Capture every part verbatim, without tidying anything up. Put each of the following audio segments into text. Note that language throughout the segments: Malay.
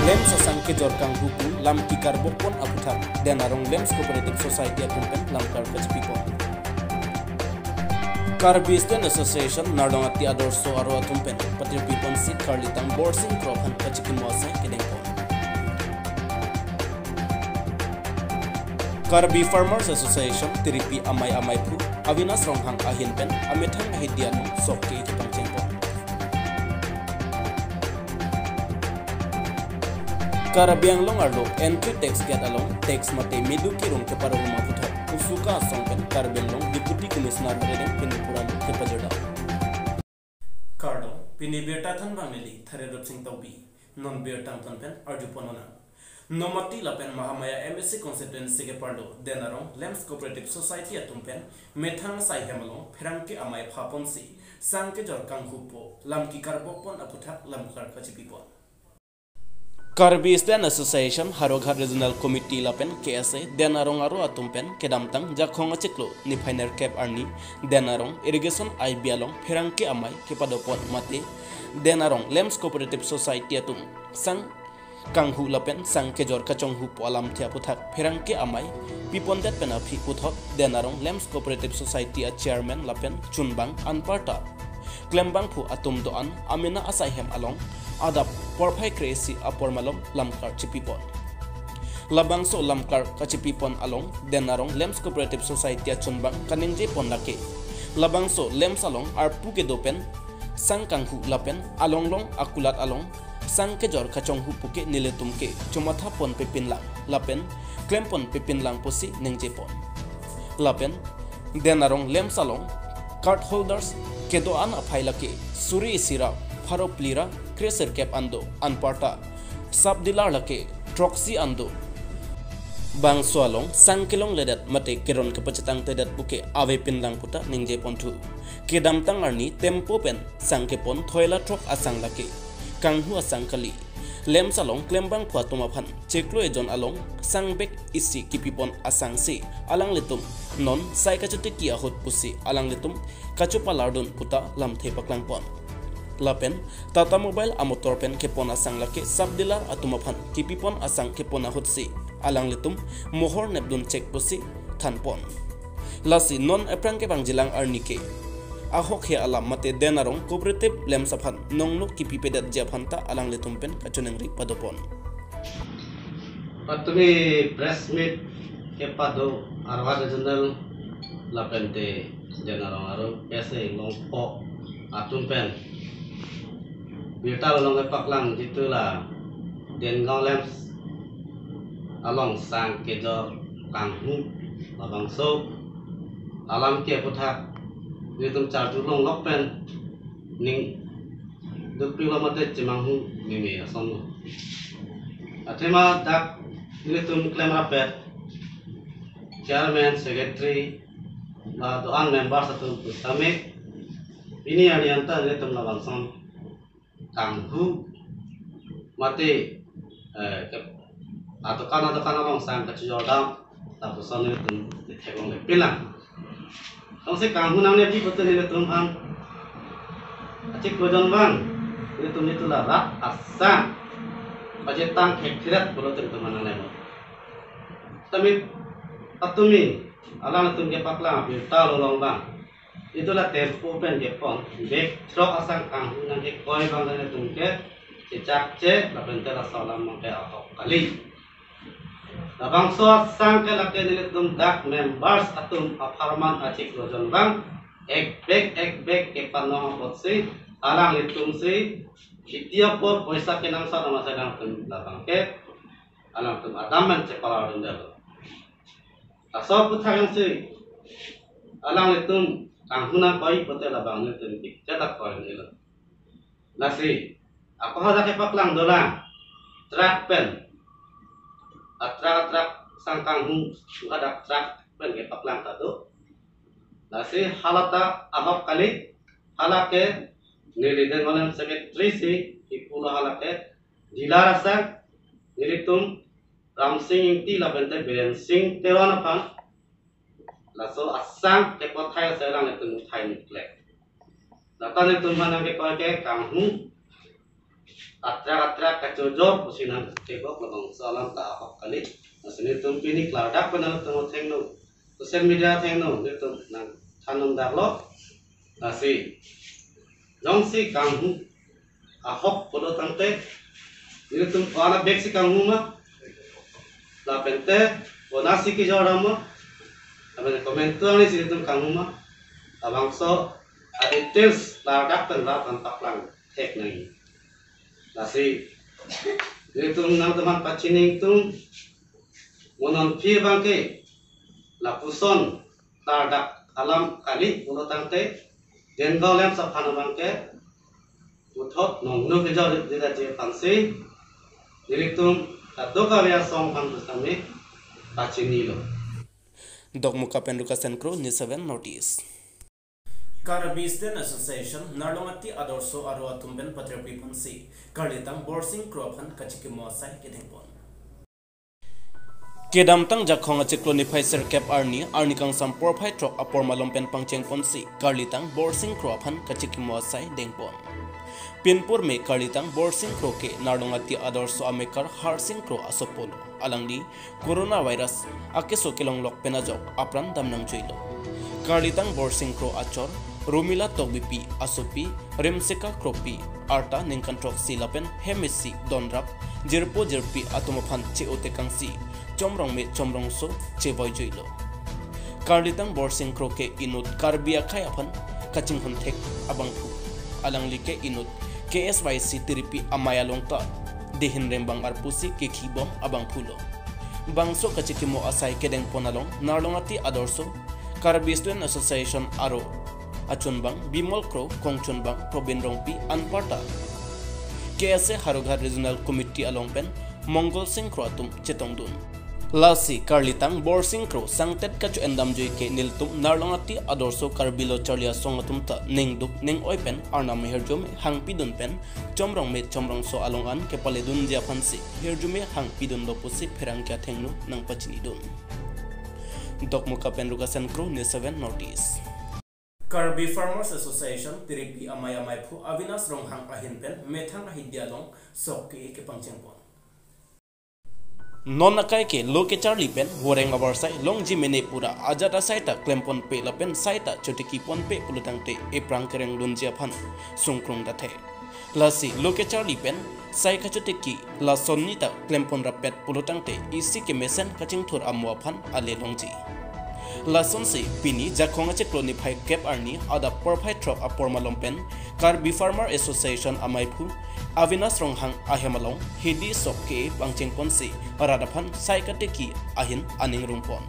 Lem sasang ke jorkang huku lam kikar bokpon aputak dan arong Lems Cooperative Society atumpen lam kar kachpipon. Karbi Student Association nardong ati ador so aro atumpen patir pipon si karlitang borsing kropan kachikin wasay kedengpon. Karbi Farmers Association tiripi amay-amay pu awinas ronghang ahinpen amethang ahidian sokke kitang cengpon. Karabiang long arlo entry tax get along tax mate midu kirung ke paru rumah putar usuka songpen karbel long deputy commissioner redeng pinipura ke pajada kardo pini beta than family thare rot sing tobi non beta than pen arju ponona nomati lapen mahamaya msc constituency ke pardo denarong Lems Cooperative Society atumpen methang sai hemalong pherangke amai phaponsi sangke jorkang hupo lamki karbopon aputhak lamkar kachipipon. Karbi Student Association Haroghat Regional Committee lapen K S A denarong aro atumpen kedamtang jakhong achiklo ni final cap arni denarong irrigation I bialong pherangke amai kepadopon mate denarong Lems Cooperative Society atum sang kanghu lapen sang kejor kachong hu polam thia puthak pherangke amai pipondet penapi puthok denarong Lems Cooperative Society a chairman lapen chunbang anparta klembang phu atum doan amina asaihem along adap porphai kresi apor malom lamkar chipipon labang so lamkar kachipipon along denarong Lems Cooperative Society chunbang kaningje ponlake labang so Lems along arpu ke dopen sang kanghu lapen along long akulat along sang ke jor kachong hu puke niletum ke chumatha pon pepin lang lapen klempon pepin lang posi ningje pon lapen denarong Lems along card holders kedoan aphailake suri sira pharo plira Crescer cap ando anparta subdilar lake troxy ando bang swalong sangkelong ledat mate keron kepacetang tedat buke ave pinlang puta ningje pontu kedam tangarni tempo pen sangkepon thoila trok asang lake kanghu asang kali Lems along klembang phuatuma phan cheklo ejon along sangbek isi kipipon asang si alang letum non sai kachute kia hot pusi alang letum kachupalardun puta lamthe paklang pon lapen Tata Mobile amotor pen kepon asang lake subdilar atumaphan kipipon asang kepon ahutsi alang litum mohor nebdun cek pusi thanpon lasi non aprang ke bangjilang arnike ahok he alam mate denarong cooperative Lems aphan nongno kipipedat japhanta alang litum pen kachunengri padopon patumi press meet ke pado arwa regional lapente denarong aro ese longpo atumpen Bita lolong paklang itulah Dengau Lems along sang kejor kanghu labang so alam ke puthak nitum charju long lokpen ning dukpila mate cimanghu mimi asom atema dak nitum claim rapet chairman secretary la doan members atau tamik ini adianta nitum labang som kanghu mate atau kan atau kan orang sang kecil orang tapi sana itu ditegung le pilang kalau si kanghu namanya di betul ini tuhan acik kojon bang itu itu lah rak asam baca tang hektirat boleh tentu mana lemo tapi atumi alam itu dia paklang kita lolong bang itulah tempo pen Jepang bek trok asang kanghu nanti koi bangsa tungke cecak ce lapen tera salam mangke atau kali labang so asang ke lake niletum dak members atum aparman acik lojon bang ek bek ek bek ke panoh potsi alang litum si setiap por poisa ke nang sa nama sedang tum labang ke alang tum adaman cepala rendel aso puthang si alang litum kanghunan koi pote labang ni tentik cetak koi ni lo nasi aku hada ke paklang dola trak pen atrak atrak sang kanghu ada trak pen ke paklang tado nasi halata ahok kali halake niliden oleh secretary si ipula halake jila rasa nilitum ramsing inti labente beren sing tewana pan laso asang ke kothai serang itu muthai niklek. Natan itu mana ke kau ke kanghu atra-atra kacojok usinan kebok labang salam ta ahok kali asini tum pini kladak penal tum thengno social media thengno ni tum nang thanum daklo asi jongsi kanghu ahok podo tangte ni tum wana beksi kanghu ma la pente onasi ki jorama abe komentar ni si tum kanghu ma abang so details kladak penal tantak lang tek nai Nasi, itu nang teman pacini itu, monon pi bangke, lapuson, tardak alam kali, mulut tangte, dengkau lem sapana bangke, uthot nongno kejar tidak je pansi, jadi itu satu kali asong kan bersama pacini lo. Dok muka pendukasan kru ni seven notice. Karabisten Association Narlongati Adorso Arwa Tumben Patriarpi Pansi Karlitang Borsing Kropan Kachiki Moasai Kedengpon Kedamtang Jakhong Chikloni Pfizer Cap Arni Arnikang Sampor Paitrok Apor Malompen Pangcheng Ponsi Karlitang Borsing Kropan Kachiki Moasai Dengpon Pinpur me Karlitang Borsing Kroke Narlongati Adorso Amekar Harsing Kro Asopolo Alangdi Coronavirus Akeso Kilong Lok Penajok Apran Damnang Chuilo Karlitang Borsing Kro Achor Rumila Togbipi Asopi Remseka Kropi Arta Ningkantrok Silapen Hemisi Donrap Jirpo Jirpi Atomophan Cheote Kangsi Chomrong me Chomrong So Cheboy Joilo Karlitang Borsing Kroke Inut Karbia Kayapan Kaching Hontek Abangpu Alanglike Inut K S Y C Tiripi Amaya Longta Dehin Rembang Arpusi Kekibom Abangpulo Bangso Kachikimo Asai Kedeng Ponalong Narlongati Adorso Karabistuen Association Aro Achunbang Bimol Kro Kongchunbang Probinrongpi Anparta K S A Harughar Regional Committee Alongpen Mongol Singh Kroatum Chetongdun Lasi Karlitang Borsing Kro Sangtet Kachu Endamjoy Ke Niltum Narlongati Adorso Karbilo Charlia Songatumta Ningduk Ning Oipen Arnam Herjome Hangpidun Pen Chomrong Me Chomrong So Alongan Kepaledun Japansi Herjume Hangpidun Lopusi Perangkya Tengnu Nang Pachinidun Dok muka pendukasan kru ni seven notice. Karbi Farmers Association Tiripi Amaya Maipu Avinas Ronghang Ahinpen Methang Ahidialong Soki ke Pangchengpon. Non nakai ke loke Charlie pen Horeng Abarsai Long Jimene Pura Ajata Saita Klempon Pe Lapen Saita Chotiki Pon Pe Pulutangte Eprang Kereng Dunjia Pan Sungkrung Date. Lasi loke Charlie pen Sai Kachoteki La Sonita Klempon Rapet Pulutangte Isi ke Mesen Kaching Tur Amwapan Ale Longji. La Sonsi Pini Jakhong Chikloni Pai Cap Arni Ada Porpai Trop Apor Malompen Karbi Farmer Association Amaipu Avinas Ronghang Ahemalong Hidi Sokke Pangcheng Ponsi Radapan Sai Kateki Ahin Aning Rumpon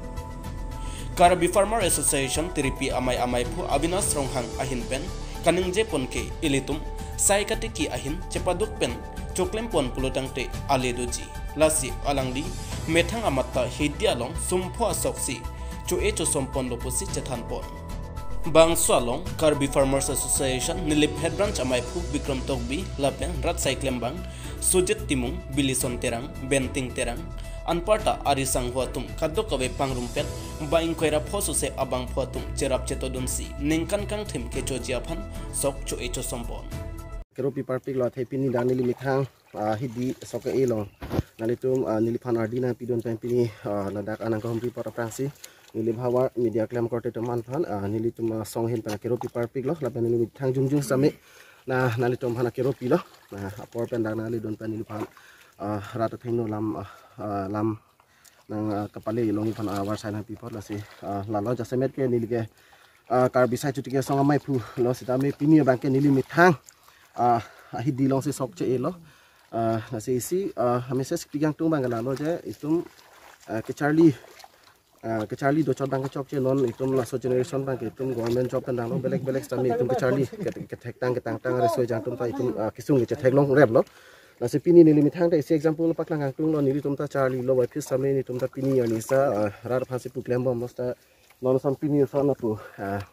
Karbi Farmer Association Tiripi Amai Amaipu Avinas Ronghang Ahin Pen Kaningje Ponke Ilitum Sai Kateki Ahin Cepaduk Pen Choklempon Pulutangte Ale Doji Lasi Alangdi Methang Amata Hidialong Sumpo Asoksi Chu Echo Sompon Lopusi Chethanpon Bang Swalong Karbi Farmers Association Nilip Head Branch Amaipu Bikram Togbi Lapen Rat Cyclem Bang Sujet Timung Bilison Terang Benting Terang Anparta Arisang Huatum Kadokawe Pangrumpet Baing Koira Posuse Abang Huatum Cherap Chetodunsi Ningkan Kang Tim Kecho Jiapan Sok Chu Echo Sompon Keropi Parpik Lot Hepini Danili Mithang Hidi Soka Elong Nalitum Nilipan Ardina Pidon Pempini Ladak Anang Kahum Report of Franci Nilip Hawar Media Clam Korte Teman Pan Nilitum Song Hin Pana Keropi Parpik Lo Lapan Nili Mithang Jungjung Sami Nah Nalitum Hana Keropi Lo Nah Apor Pendang Nali Don Pan Nilipan Rata Thengno Lam Lam Nang Kapali Longi Pan Awar Sainang Pipot Lasi Lalo Jasemet Ke Nili Ke Karbi Sai Chutika Song Amai Pu Lo Sitami Pini Bangke Nili Mithang Hidi Long Si Sok Ce Lo Nasi isi Hamisa Sepigang Tung Bangala Lo Je Itum Ke Charlie ke Charlie do chobang ke chok che non itum la so generation bang itum government job tandang lo belek belek stami itum ke Charlie ke thek tang ke tang tang resoi jang tum ta itum kisung ke thek long rep lo la se pini ni limit hang ta isi example lo paklang ang tung lo ni tum ta Charlie lo wai phis sami ni tum ta pini ani sa rar phasi pu klem bom sta non sam pini so na pu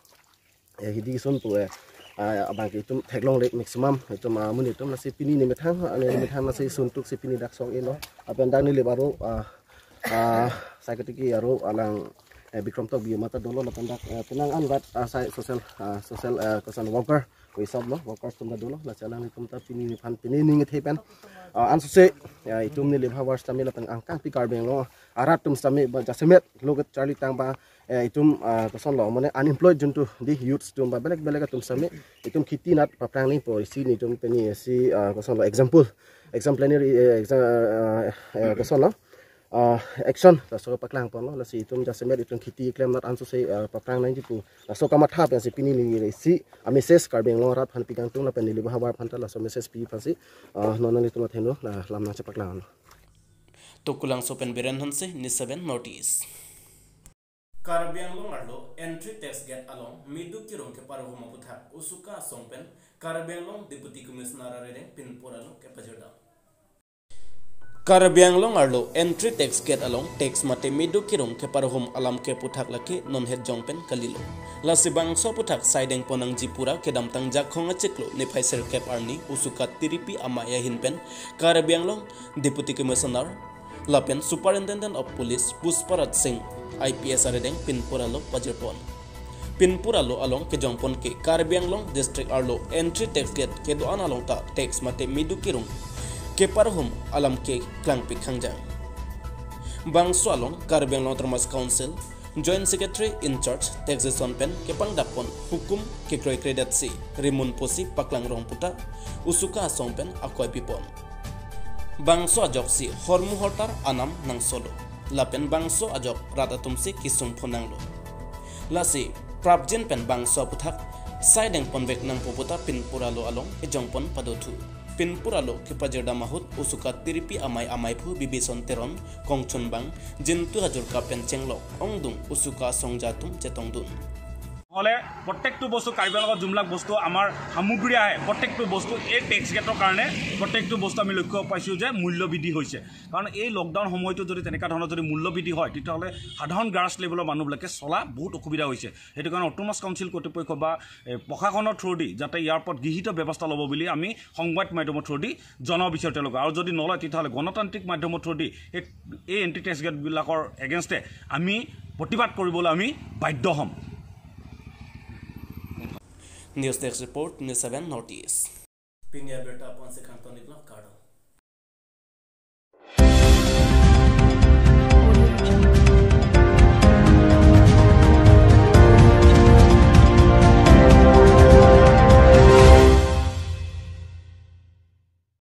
e hidi son pu e abang ke itum thek long rek maximum itum mun itum la se pini ni mit hang ani limit hang la se sun tuk se pini dak song e lo apen dang ni le baro Ah, saya ketiki aru alang Bikram Tok biomata dolo lapandak tenang an rat saya social social social worker we sab lo workers tum da dolo la chala ni tum ta pini ni phan pini ning the pen an se itum ni lebha war stamela pang angkang pi karbeng lo arat tum stame ba jasemet logat charlie tang ba itum ko son lo mane unemployed juntu di youths tum ba belek belek tum same itum khiti nat paprang ni por si ni tum peni si ko son lo example exemplary ko son lo Uh, action la so paklang pon la si tum jasemet itum khiti claim not anso se paprang nai jipu la so kamat ha pe si pini ni le si a message karbeng lo rat phan pikang tung la pen li bahawar phan ta la so message pi phan si non non tum theno la lam na che paklang to kulang so pen beren hanse ni seven notice Karbiang long arlo entry tax gate along midu kirong ke paro homa putha usuka songpen Karbiang long deputy commissioner are pinpuralo ke pajada Karbiang long arlo entry tax gate along tax mate midu kirong ke parhom alam ke puthak laki non het jongpen kalilo la sibang so puthak sideng ponang jipura ke damtang jakhong achiklo ne phaiser cap arni usuka tiripi amaya hinpen Karbiang long deputy commissioner lapen superintendent of police Pusparat Singh I P S aredeng pinpuralo pajirpon pinpuralo along ke jongpon ke Karbiang long district arlo entry tax gate ke do analong ta tax mate midu kirong ke parhum alam ke klang pikhangjang bangso along Karbiang long Termas Council Joint Secretary in charge taxation pen ke pangdapon hukum ke kroi credit si rimun posi paklang rongputa usuka songpen akoy pipon bangso ajok si hormu hortar anam nang solo lapen bangso ajok ratatum si kisung phonanglo lasi prabjin pen bangso puthak sideng ponvek nang poputa pinpuralo along e jongpon padothu pinpuralo ke pajerda mahut usuka tiripi amai amai phu bibison teron kongchun bang jintu hajur ka penchenglo ongdung usuka songjatum chetongdun হলে প্রত্যেকটো বস্তু কাৰ্বিৰ লগত জুমলাক বস্তু আমাৰ সামগ্ৰী আহে প্ৰত্যেকটো বস্তু এই টেক্স গেটৰ কাৰণে প্ৰত্যেকটো বস্তু আমি লক্ষ্য পাইছো যে মূল্য বৃদ্ধি হৈছে কাৰণ এই লকডাউন সময়টো যদি তেনেকা ধৰণৰ যদি মূল্য বৃদ্ধি হয় তেতিয়াহলে সাধাৰণ গ্ৰাছ লেভেলৰ মানুহবিলাকে চলা বহুত অসুবিধা হৈছে সেইটো কাৰণে অটোনমাস কাউন্সিল কৰ্তৃপক্ষ বা প্ৰশাসনৰ থ্ৰুদি যাতে ইয়াৰ ওপৰত গৃহীত ব্যৱস্থা ল'ব বুলি আমি সংবাদ মাধ্যমৰ থ্ৰুদি জনাব বিচাৰো তেওঁলোক আৰু যদি নলয় তেতিয়াহলে গণতান্ত্ৰিক মাধ্যমৰ থ্ৰুদি এই এন্টি টেক্স গেটবিলাকৰ এগেইনষ্টে আমি প্ৰতিবাদ কৰিবলৈ আমি বাধ্য হ'ম News Desk Report, News seven Notice. Pinya Berta Ponse